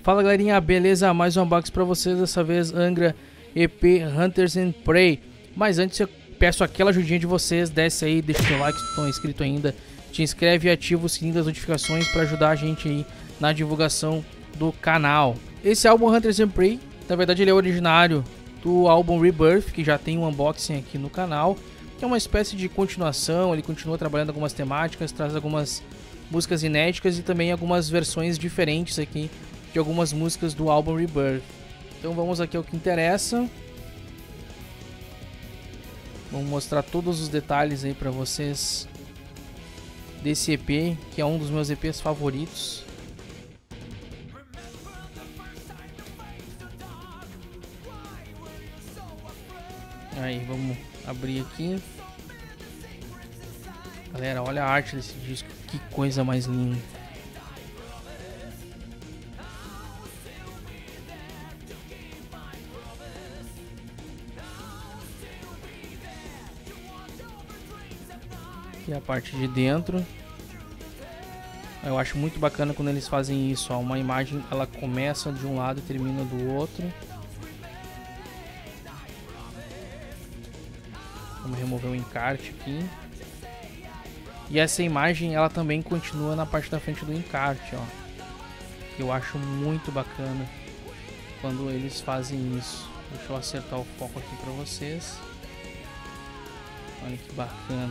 Fala galerinha, beleza? Mais um unboxing pra vocês, dessa vez Angra EP Hunters and Prey. Mas antes eu peço aquela ajudinha de vocês, desce aí, deixa o seu like se não é inscrito ainda, te inscreve e ativa o sininho das notificações pra ajudar a gente aí na divulgação do canal. Esse álbum Hunters and Prey, na verdade ele é originário do álbum Rebirth, que já tem um unboxing aqui no canal, que é uma espécie de continuação. Ele continua trabalhando algumas temáticas, traz algumas músicas inéditas e também algumas versões diferentes aqui de algumas músicas do álbum Rebirth. Então vamos aqui ao que interessa. Vamos mostrar todos os detalhes aí pra vocês desse EP, que é um dos meus EPs favoritos. Aí, vamos abrir aqui. Galera, olha a arte desse disco, que coisa mais linda. Aqui a parte de dentro. Eu acho muito bacana quando eles fazem isso, ó. Uma imagem, ela começa de um lado e termina do outro. Vamos remover o encarte aqui. E essa imagem, ela também continua na parte da frente do encarte, ó. Eu acho muito bacana quando eles fazem isso. Deixa eu acertar o foco aqui pra vocês. Olha que bacana.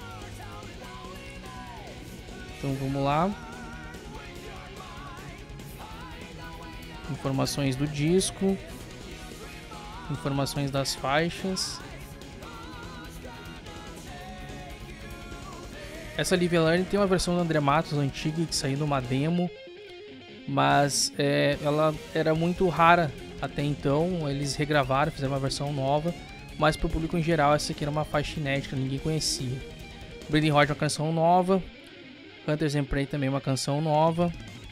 Então vamos lá. Informações do disco. Informações das faixas. Essa Live Learning tem uma versão do André Matos antiga que saiu numa demo, mas ela era muito rara até então. Eles regravaram, fizeram uma versão nova, mas para o público em geral essa aqui era uma faixa inédita, ninguém conhecia. Bleeding Heart é uma canção nova, Hunters and Prey também é uma canção nova.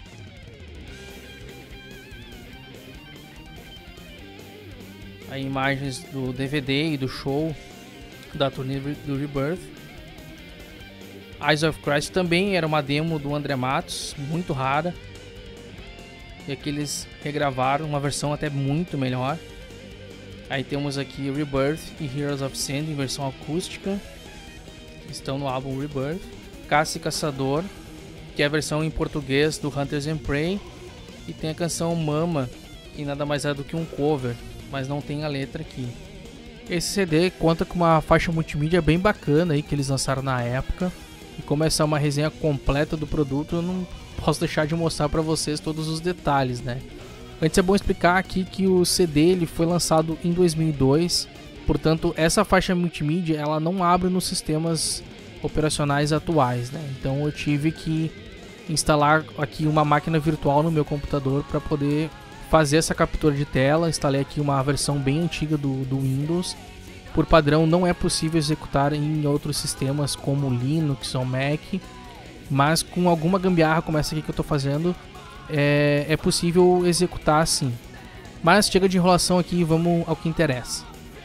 Aí imagens do DVD e do show da turnê do Rebirth. Eyes of Christ também era uma demo do André Matos, muito rara. E aqui eles regravaram uma versão até muito melhor. Aí temos aqui Rebirth e Heroes of Sand em versão acústica, que estão no álbum Rebirth. Caça e Caçador, que é a versão em português do Hunters and Prey. E tem a canção Mama, que nada mais é do que um cover, mas não tem a letra aqui. Esse CD conta com uma faixa multimídia bem bacana aí que eles lançaram na época. E como essa é uma resenha completa do produto, eu não posso deixar de mostrar para vocês todos os detalhes, né? Antes é bom explicar aqui que o CD ele foi lançado em 2002, portanto essa faixa multimídia ela não abre nos sistemas operacionais atuais, né? Então eu tive que instalar aqui uma máquina virtual no meu computador para poder fazer essa captura de tela. Instalei aqui uma versão bem antiga do Windows. Por padrão não é possível executar em outros sistemas como Linux ou Mac, mas com alguma gambiarra como essa aqui que eu estou fazendo, é possível executar sim. Mas chega de enrolação aqui e vamos ao que interessa.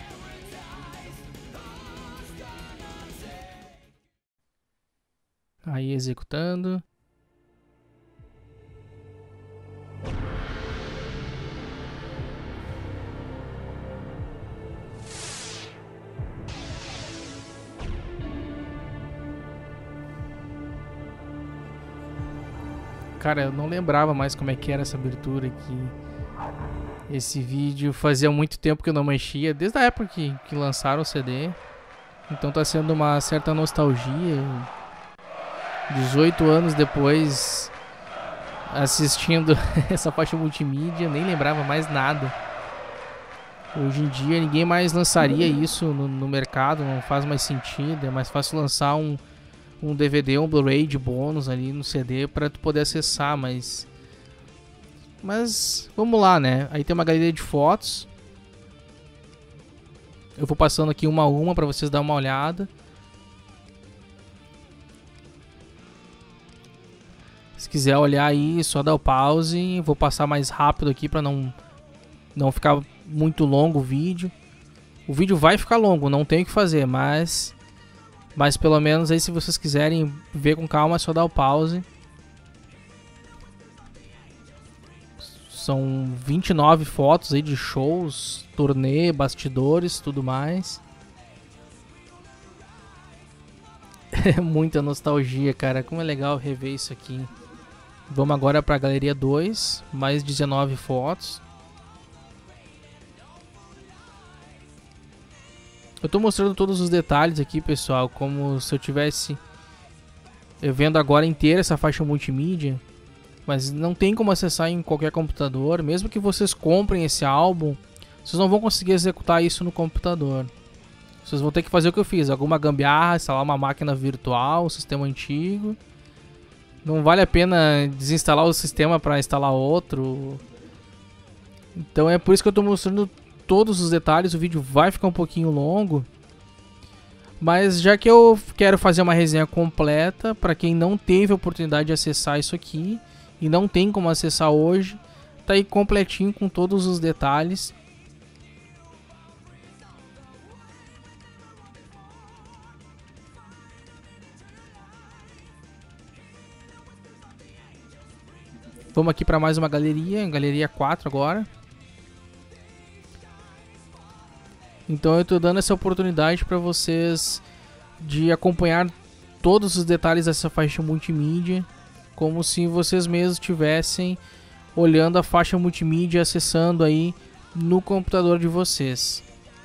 Aí executando. Cara, eu não lembrava mais como é que era essa abertura aqui. Esse vídeo fazia muito tempo que eu não mexia, desde a época que lançaram o CD. Então tá sendo uma certa nostalgia. 18 anos depois, assistindo essa faixa multimídia, nem lembrava mais nada. Hoje em dia ninguém mais lançaria isso no mercado, não faz mais sentido. É mais fácil lançar um DVD, um Blu-ray de bônus ali no CD para tu poder acessar, mas vamos lá, né? Aí tem uma galeria de fotos. Eu vou passando aqui uma a uma para vocês dar uma olhada. Se quiser olhar aí, só dá o pause. Vou passar mais rápido aqui para não ficar muito longo o vídeo. O vídeo vai ficar longo, não tem o que fazer, mas pelo menos aí se vocês quiserem ver com calma é só dar o pause. São 29 fotos aí de shows, turnê, bastidores, tudo mais. É muita nostalgia, cara. Como é legal rever isso aqui. Vamos agora para a galeria 2, mais 19 fotos. Eu tô mostrando todos os detalhes aqui, pessoal, como se eu tivesse vendo agora inteira essa faixa multimídia. Mas não tem como acessar em qualquer computador. Mesmo que vocês comprem esse álbum, vocês não vão conseguir executar isso no computador. Vocês vão ter que fazer o que eu fiz, alguma gambiarra, instalar uma máquina virtual, um sistema antigo. Não vale a pena desinstalar o sistema para instalar outro. Então é por isso que eu estou mostrando todos os detalhes. O vídeo vai ficar um pouquinho longo. Mas já que eu quero fazer uma resenha completa, para quem não teve a oportunidade de acessar isso aqui e não tem como acessar hoje, tá aí completinho com todos os detalhes. Vamos aqui para mais uma galeria, galeria 4 agora. Então eu estou dando essa oportunidade para vocês de acompanhar todos os detalhes dessa faixa multimídia, como se vocês mesmos estivessem olhando a faixa multimídia, acessando aí no computador de vocês.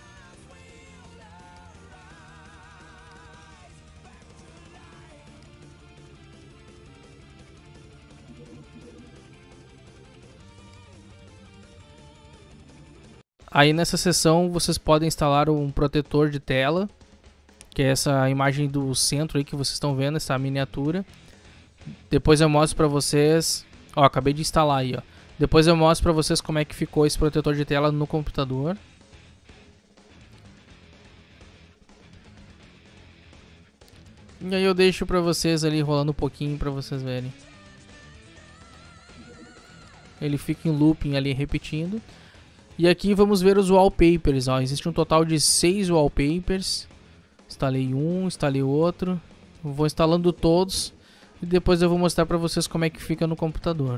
Aí nessa seção vocês podem instalar um protetor de tela, que é essa imagem do centro aí que vocês estão vendo, essa miniatura. Depois eu mostro pra vocês, ó, acabei de instalar aí, ó. Depois eu mostro pra vocês como é que ficou esse protetor de tela no computador. E aí eu deixo pra vocês ali rolando um pouquinho pra vocês verem. Ele fica em looping ali repetindo. E aqui vamos ver os wallpapers, ó. Existe um total de 6 wallpapers. Instalei um, instalei outro. Vou instalando todos e depois eu vou mostrar para vocês como é que fica no computador.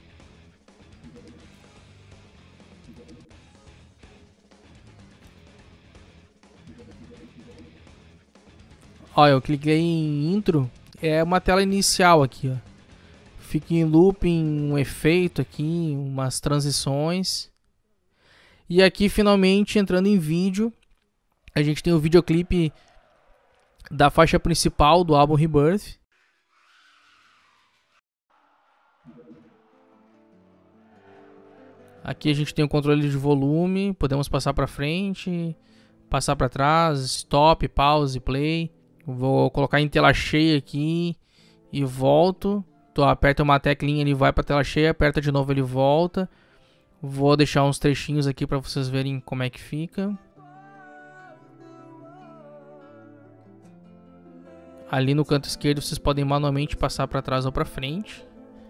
Ó, eu cliquei em intro, é uma tela inicial aqui, ó. Fica em looping, um efeito aqui, umas transições. E aqui finalmente entrando em vídeo, a gente tem o videoclipe da faixa principal do álbum Rebirth. Aqui a gente tem o controle de volume, podemos passar para frente, passar para trás, stop, pause, play. Vou colocar em tela cheia aqui e volto. Então, aperta uma teclinha, ele vai para tela cheia, aperta de novo, ele volta. Vou deixar uns trechinhos aqui para vocês verem como é que fica. Ali no canto esquerdo vocês podem manualmente passar para trás ou para frente.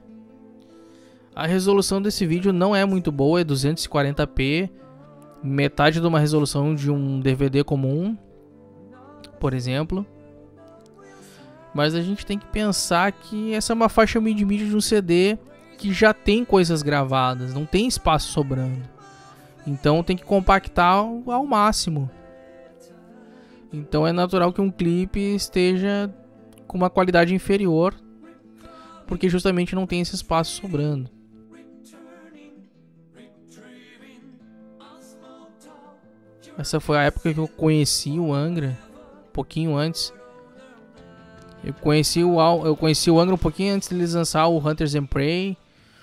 A resolução desse vídeo não é muito boa, é 240p. Metade de uma resolução de um DVD comum, por exemplo. Mas a gente tem que pensar que essa é uma faixa mid-mídia de um CD que já tem coisas gravadas, não tem espaço sobrando. Então tem que compactar ao máximo. Então é natural que um clipe esteja com uma qualidade inferior, porque justamente não tem esse espaço sobrando. Essa foi a época que eu conheci o Angra, um pouquinho antes. Eu conheci o Angra um pouquinho antes de eles lançar o Hunters and Prey.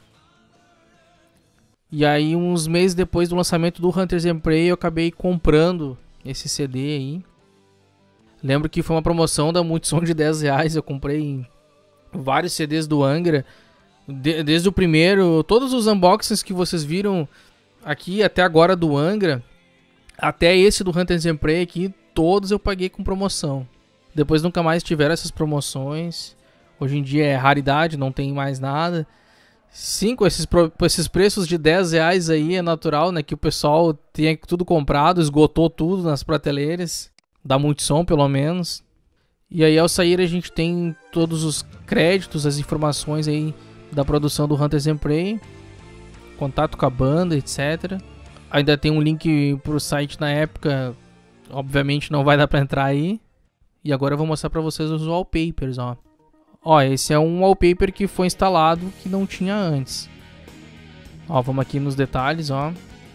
E aí uns meses depois do lançamento do Hunters and Prey eu acabei comprando esse CD aí. Lembro que foi uma promoção da Multissom de R$10. Eu comprei vários CDs do Angra. Desde o primeiro, todos os unboxings que vocês viram aqui até agora do Angra, até esse do Hunters and Prey aqui, todos eu paguei com promoção. Depois nunca mais tiveram essas promoções. Hoje em dia é raridade, não tem mais nada. Sim, com esses preços de R$10 aí é natural, né? Que o pessoal tenha tudo comprado, esgotou tudo nas prateleiras. Da Multissom, pelo menos. E aí ao sair a gente tem todos os créditos, as informações aí da produção do Hunters and Prey. contato com a banda, etc. Ainda tem um link pro site na época, obviamente não vai dar pra entrar aí. E agora eu vou mostrar pra vocês os wallpapers, ó. Ó, esse é um wallpaper que foi instalado que não tinha antes. Ó, vamos aqui nos detalhes, ó.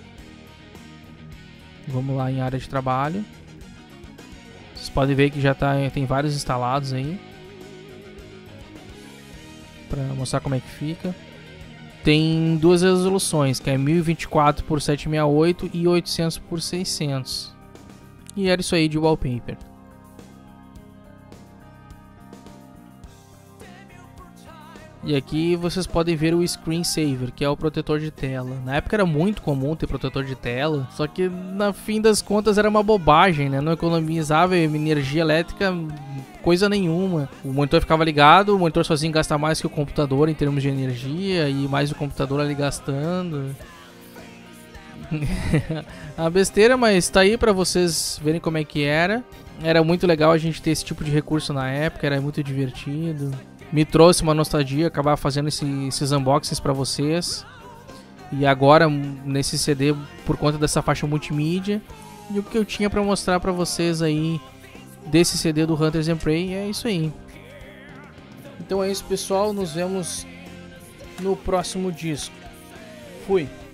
Vamos lá em área de trabalho. Vocês podem ver que já tem vários instalados aí. Pra mostrar como é que fica. Tem duas resoluções, que é 1024 por 768 e 800 por 600. E era isso aí de wallpaper. E aqui vocês podem ver o screensaver, que é o protetor de tela. Na época era muito comum ter protetor de tela, só que na fim das contas era uma bobagem, né? Não economizava energia elétrica coisa nenhuma. O monitor ficava ligado, o monitor sozinho gasta mais que o computador em termos de energia, e mais o computador ali gastando. A besteira, mas tá aí pra vocês verem como é que era. Era muito legal a gente ter esse tipo de recurso na época, era muito divertido. Me trouxe uma nostalgia acabar fazendo esses unboxings pra vocês. E agora nesse CD, por conta dessa faixa multimídia, e o que eu tinha pra mostrar pra vocês aí desse CD do Hunters and Prey, é isso aí. Então é isso, pessoal, nos vemos no próximo disco. Fui!